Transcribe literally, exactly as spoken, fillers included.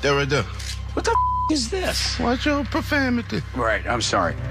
They're right there. What the f is this? Watch your profanity. Right, I'm sorry.